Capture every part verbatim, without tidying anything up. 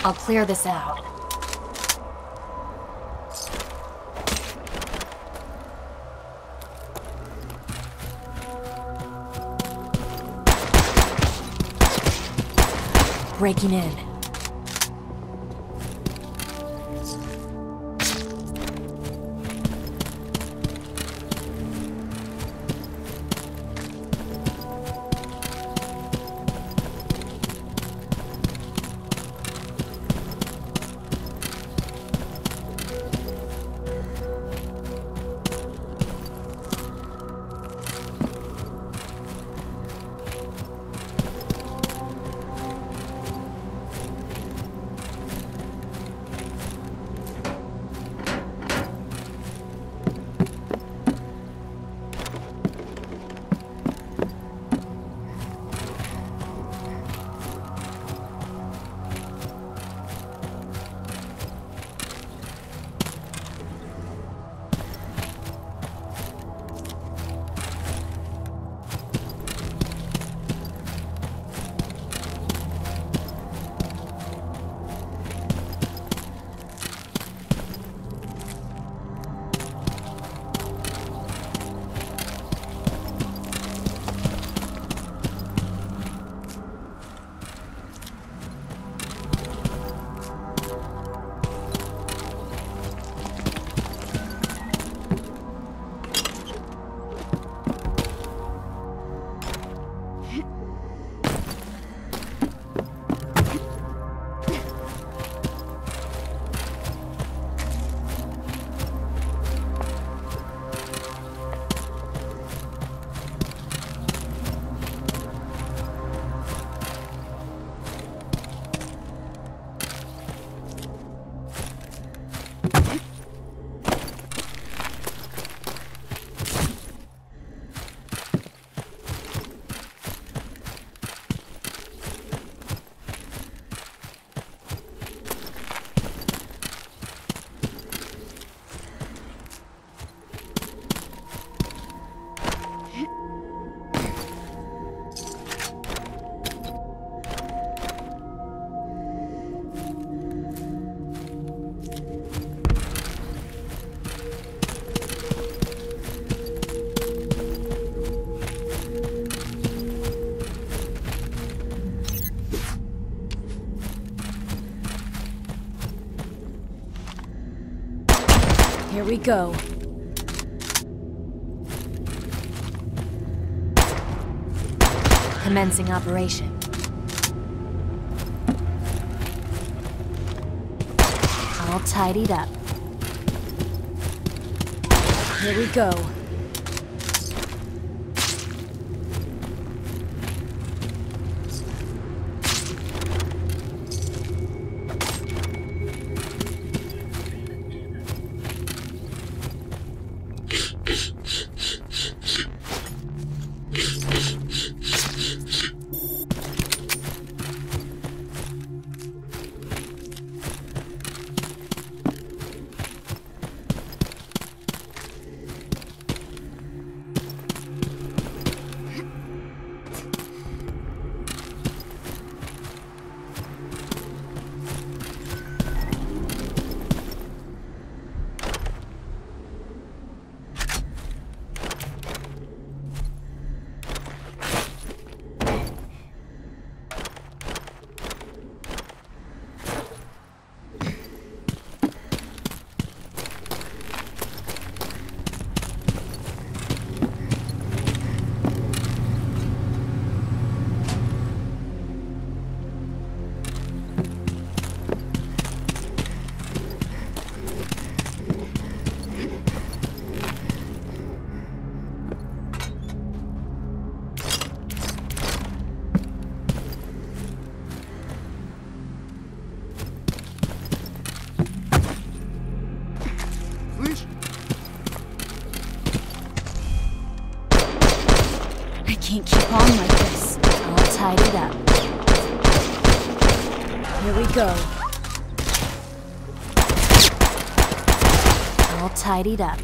I'll clear this out. Breaking in. Here we go. Commencing operation. All tidied up. Here we go. Can't keep on like this. All tidied up. Here we go. All tidied up.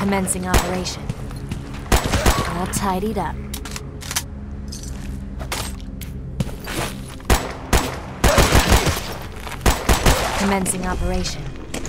Commencing operation. All tidied up. Commencing operation.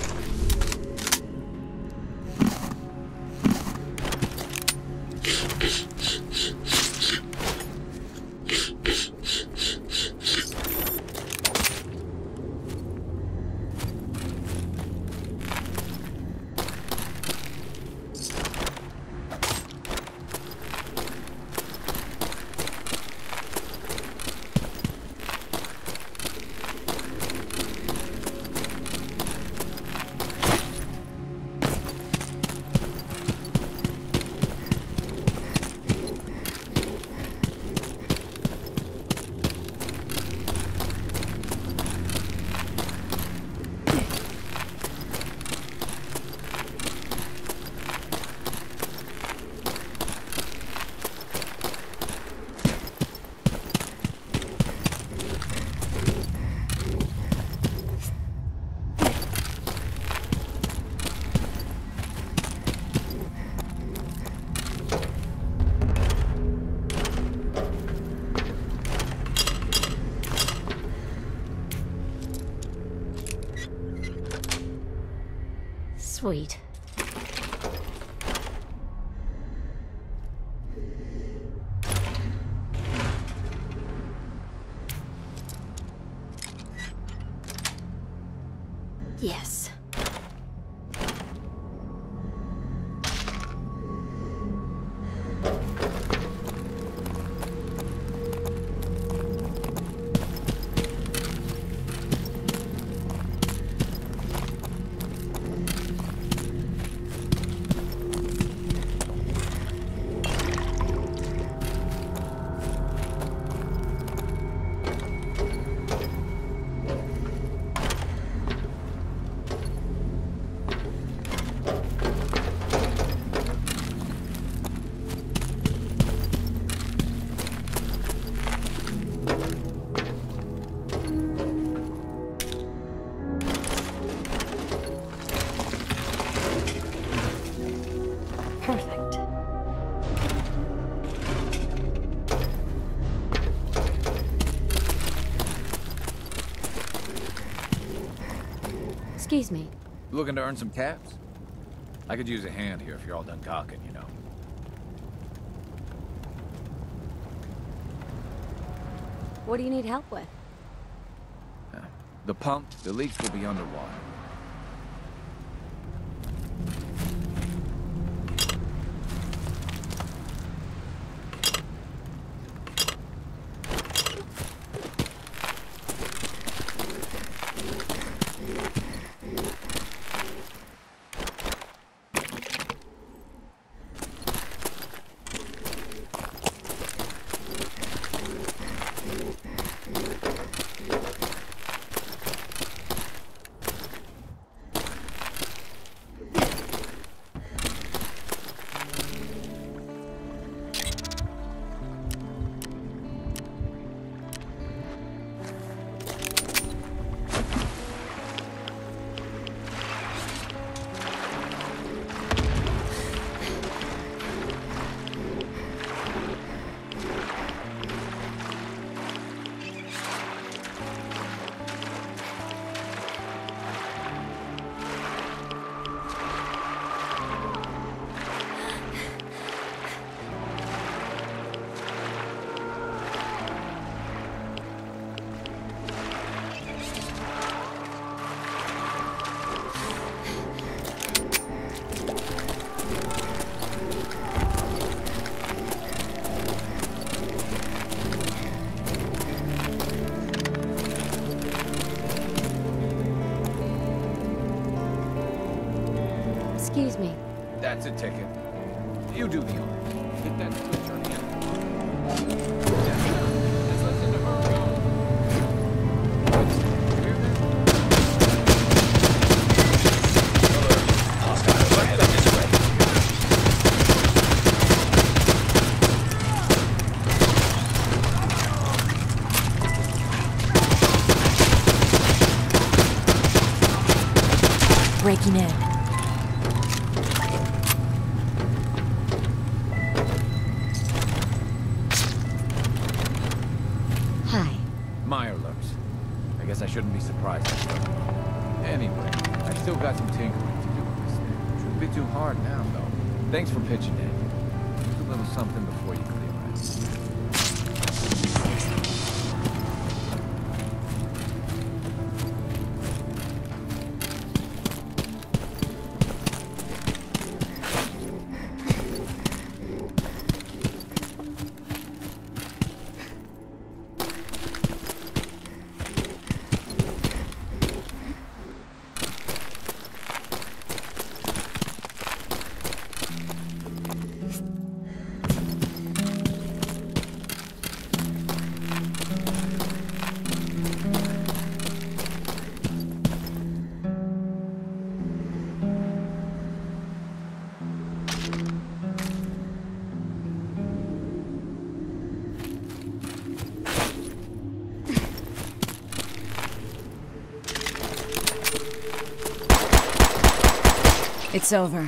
Sweet. Yes. Perfect. Excuse me. Looking to earn some caps? I could use a hand here if you're all done cocking, you know. What do you need help with? Uh, the pump, the leaks will be underwater. Excuse me. That's a ticket. You do the honors. Hit that switch on the end. Let's listen to her go. Breaking in. shouldn't be surprised. Anyway, I still got some tinkering to do with this thing. Shouldn't be too hard now, though. Thanks for pitching in. Use a little something before you clear it. It's over.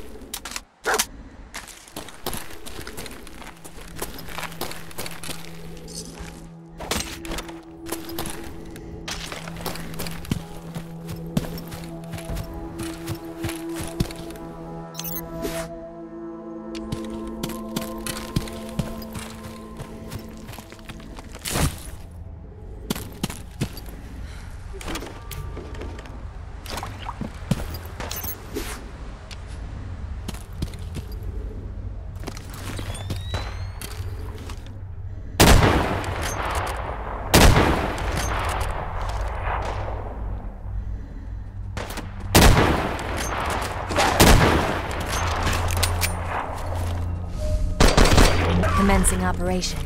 Commencing operation.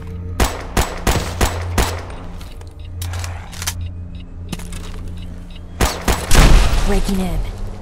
Breaking in.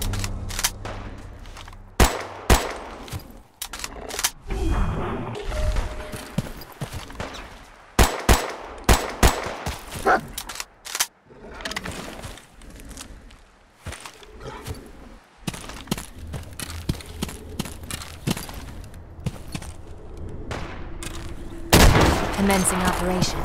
Commencing operation.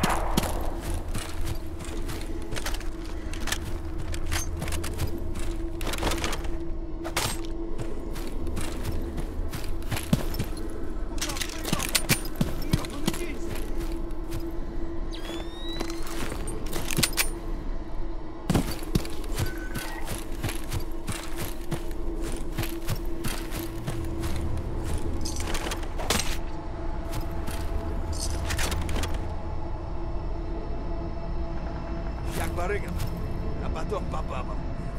Барыгин, а потом по бабам.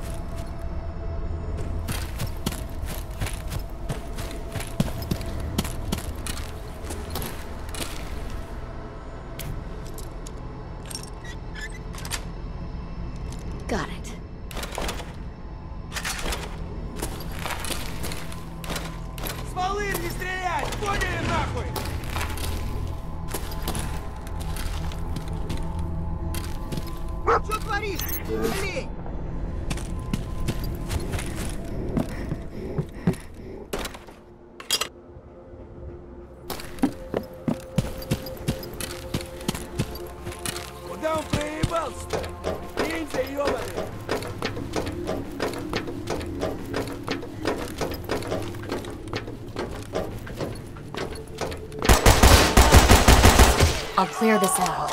Got it. Стволы не стрелять! Поняли нахуй! Что творишь? Олень! Куда он проебался-то? Ниндзя, ёбаный! I'll clear this out.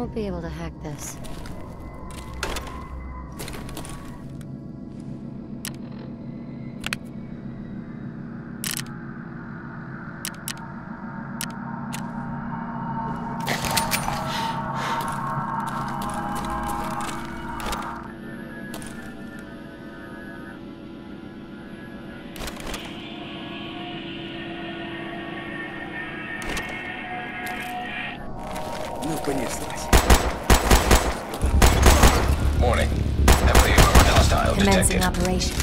won't be able to hack this. Ну, понеслась. Warning. Heavily armored hostile Commencing detected. operation.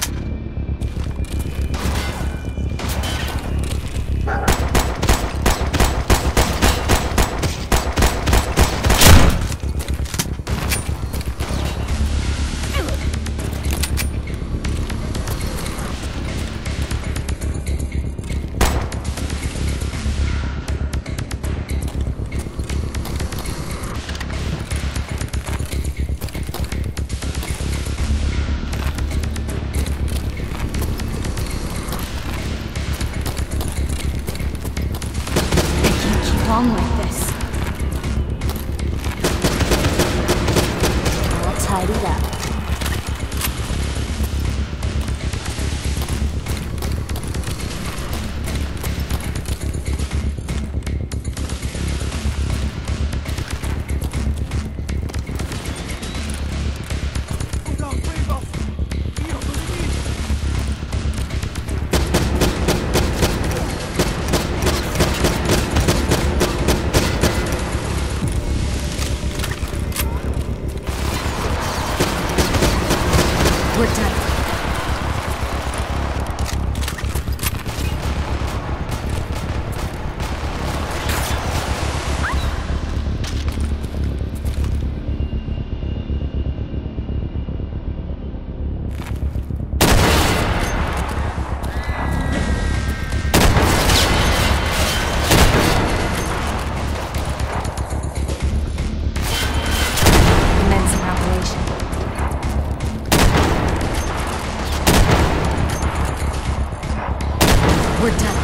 On like this. All tidied up. Куда он поебался? Ёбаный вид! We're done. Commencing operation. We're done.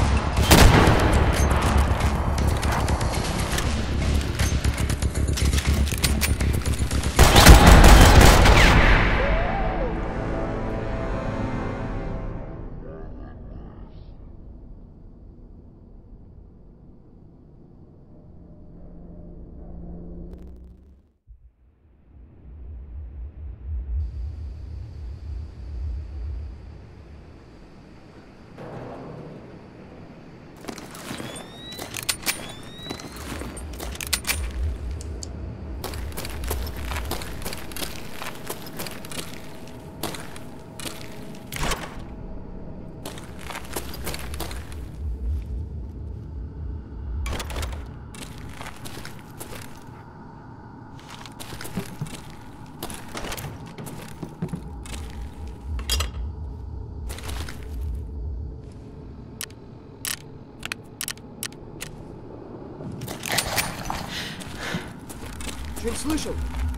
Что-нибудь слышал?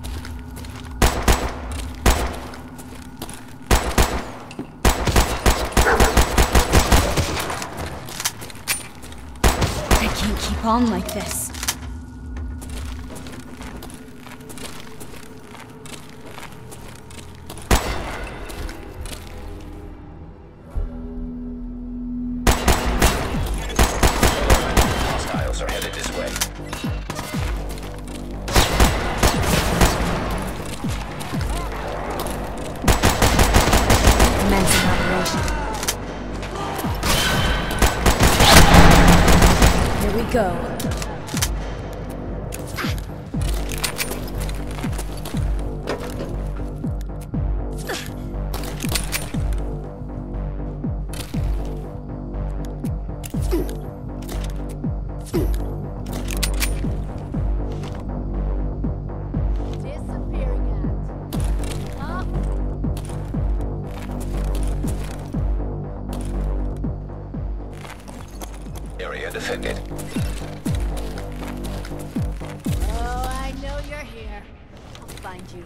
I can't keep on like this. Hostiles are headed this way. Commencing operation. Here we go. Disappearing act. Up. Area defended. Oh, I know you're here. I'll find you.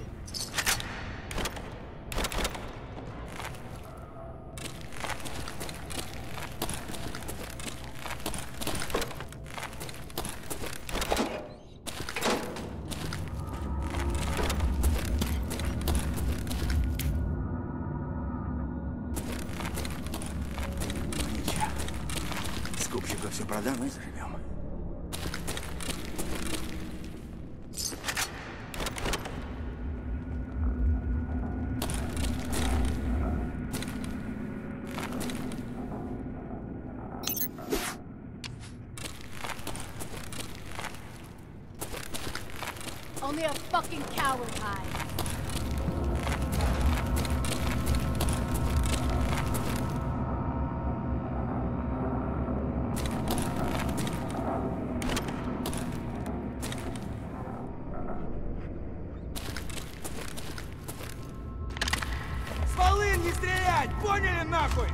Все продам и заживем. Only a fucking coward hide. С волын не стрелять! Поняли нахуй?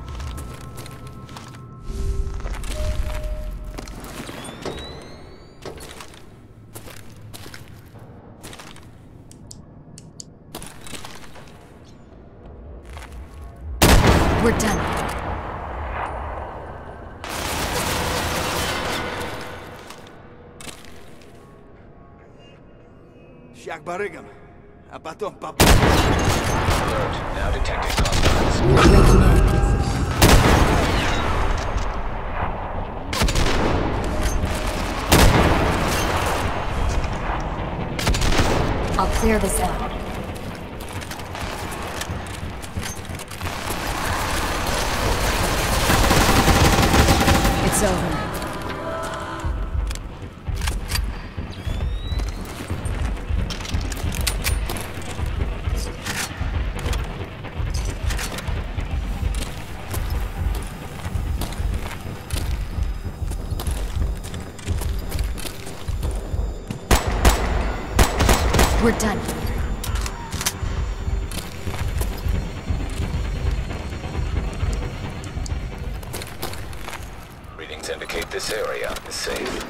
We're done. Ща к барыгам, а потом по... Alert. Now detecting hostiles. Breaking in. I'll clear this out. It's over. We're done. Readings indicate this area is safe.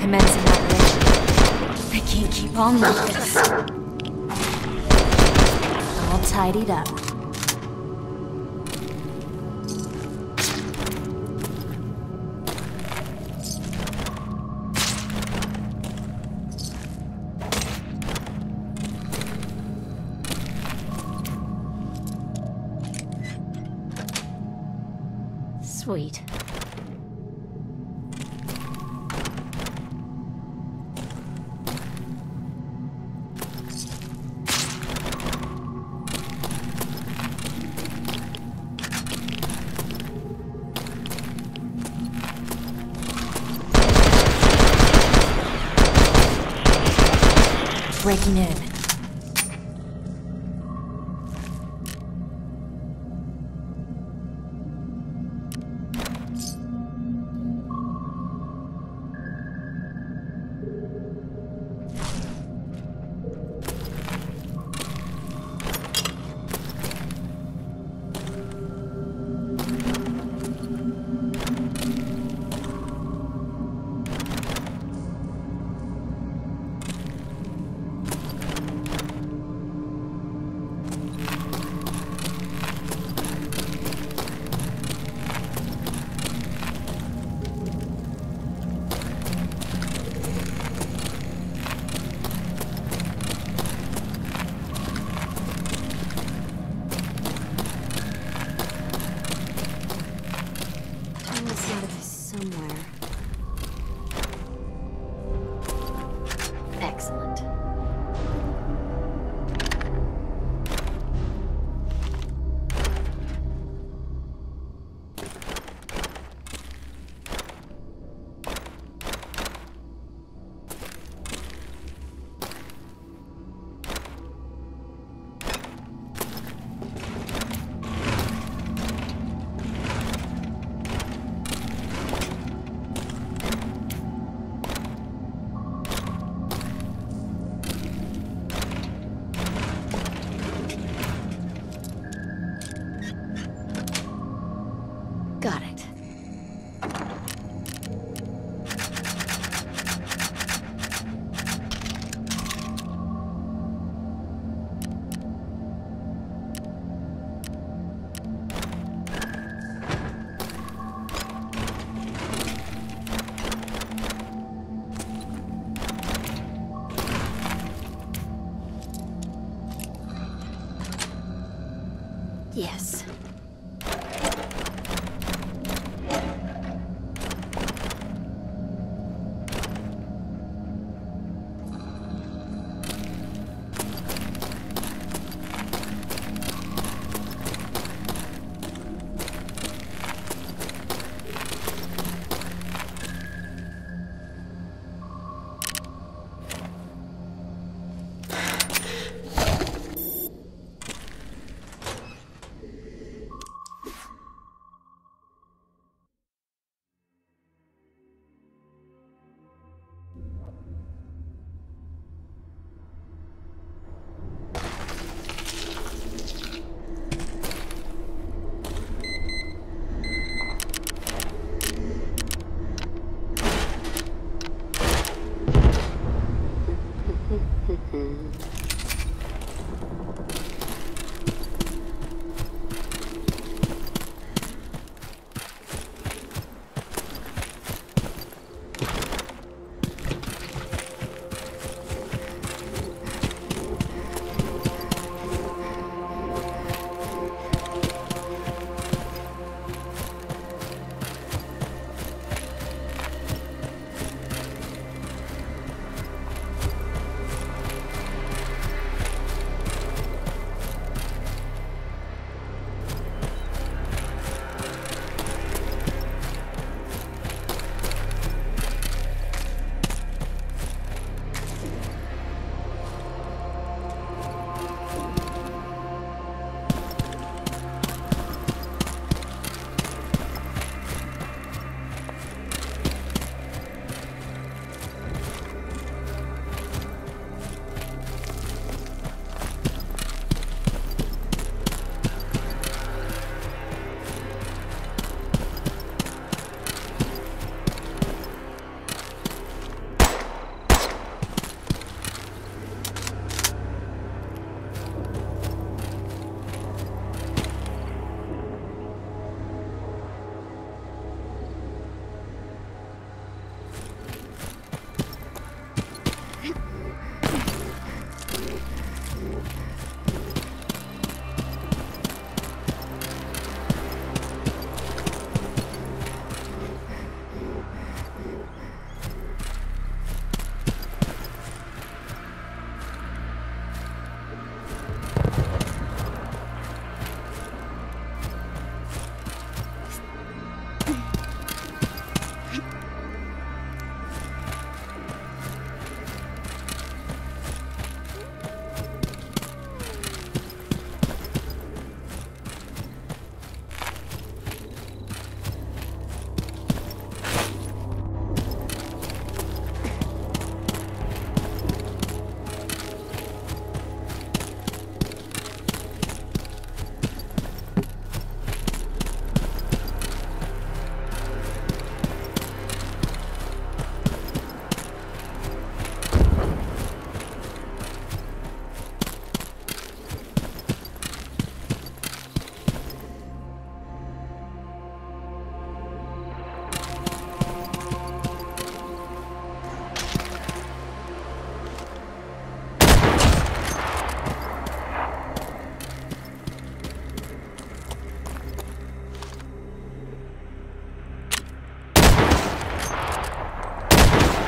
Commencing operation. I can't keep on like this. All tidied up. Sweet. Breaking in. Somewhere. Excellent. Got it. Yes.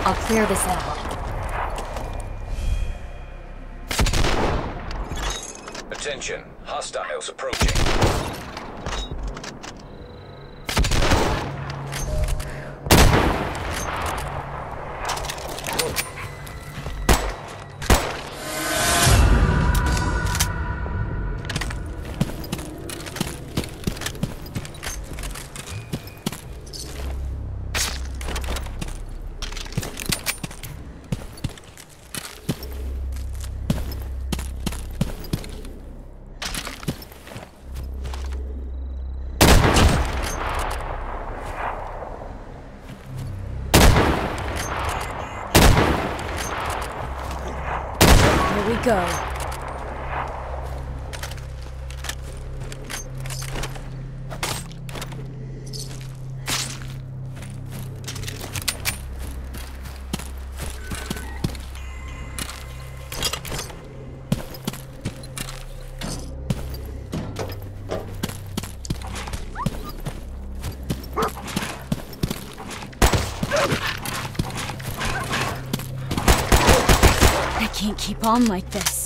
I'll clear this out. Attention, hostiles approaching. Here we go. I can't keep on like this.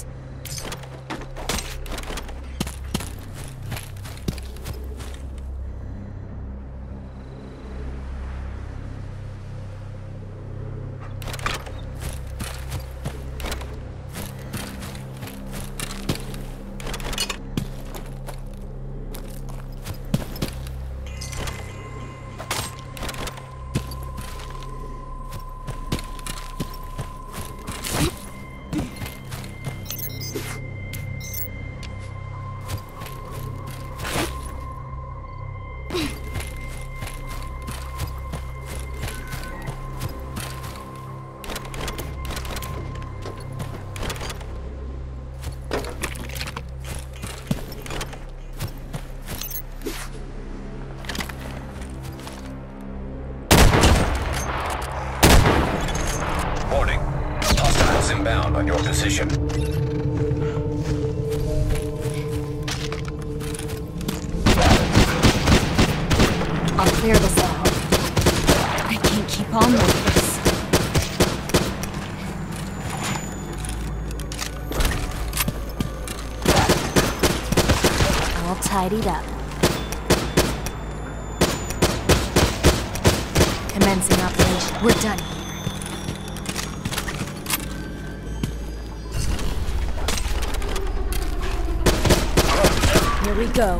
Warning. Hostiles inbound on your position. I'll clear this out. I can't keep on like this. All tidied up. Commencing operation. We're done here. Here we go.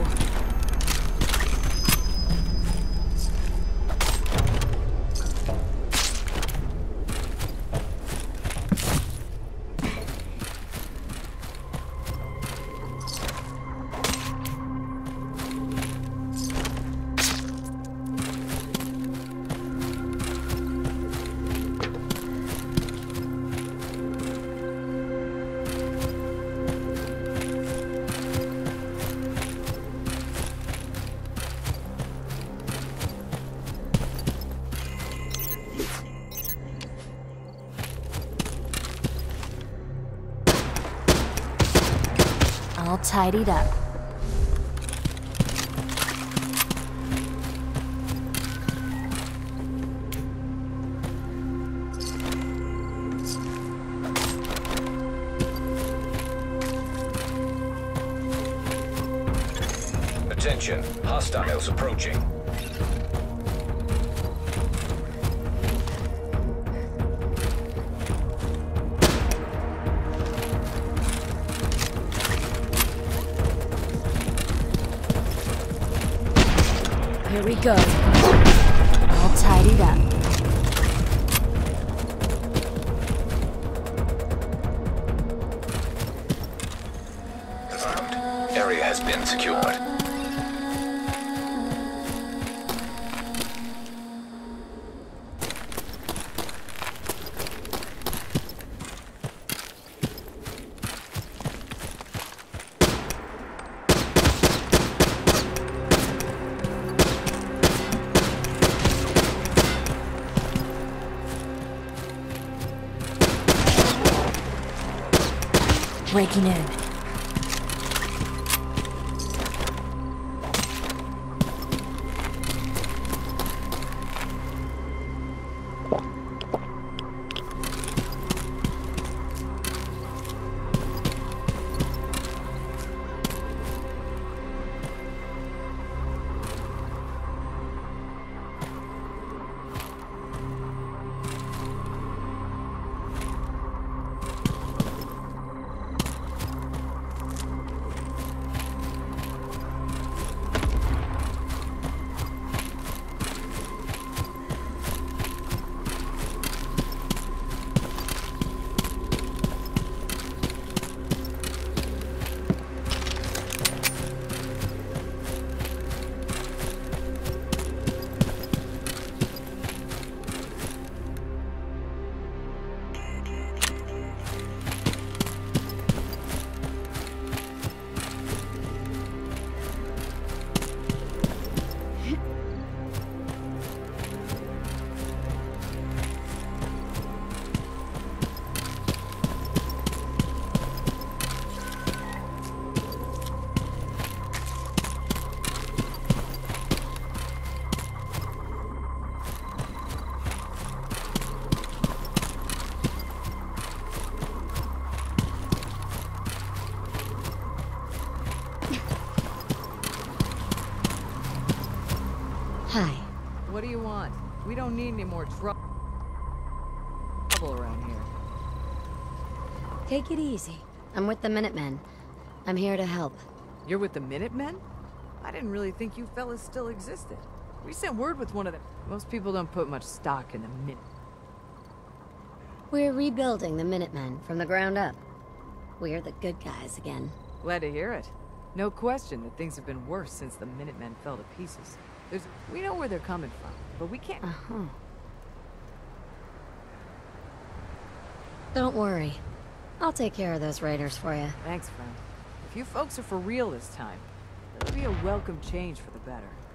All tidied up. Attention, hostiles approaching. Here we go. All tidied up. Confirmed. Area has been secured. Breaking in. don't need any more trouble around here. Take it easy. I'm with the Minutemen. I'm here to help. You're with the Minutemen? I didn't really think you fellas still existed. We sent word with one of them. Most people don't put much stock in the Minute. We're rebuilding the Minutemen from the ground up. We're the good guys again. Glad to hear it. No question that things have been worse since the Minutemen fell to pieces. There's, we know where they're coming from, but we can't... Uh-huh. Don't worry. I'll take care of those raiders for you. Thanks, friend. If you folks are for real this time, it'll be a welcome change for the better.